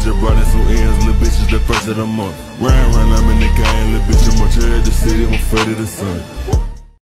just brought in some ends, little bitches the first of the month. Run, I'm in the game, little bitch, I'm much of the city, I'm afraid of the sun.